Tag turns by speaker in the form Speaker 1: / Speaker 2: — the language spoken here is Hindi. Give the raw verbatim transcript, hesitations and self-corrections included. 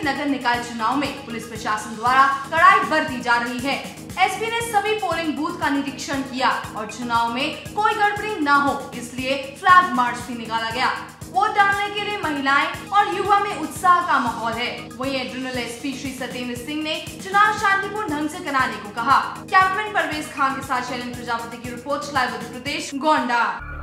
Speaker 1: नगर निकाय चुनाव में पुलिस प्रशासन द्वारा कड़ाई बरती जा रही है। एसपी ने सभी पोलिंग बूथ का निरीक्षण किया और चुनाव में कोई गड़बड़ी न हो इसलिए फ्लैग मार्च भी निकाला गया। वोट डालने के लिए महिलाएं और युवा में उत्साह का माहौल है। वहीं एड्रिनल एसपी श्री सत्येंद्र सिंह ने चुनाव शांतिपूर्ण ढंग से कराने को कहा। कैमरामैन परवेज खान के साथ शैलेंद्र प्रजापति की रिपोर्ट, लाइव उत्तर प्रदेश, गोंडा।